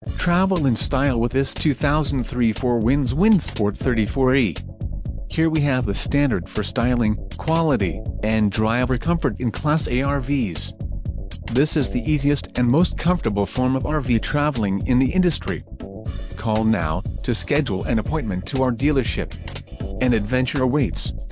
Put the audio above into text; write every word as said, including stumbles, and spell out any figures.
Travel in style with this two thousand three Ford Windsport thirty-four E. Here we have the standard for styling, quality, and driver comfort in Class A R Vs. This is the easiest and most comfortable form of R V traveling in the industry. Call now to schedule an appointment to our dealership. An adventure awaits.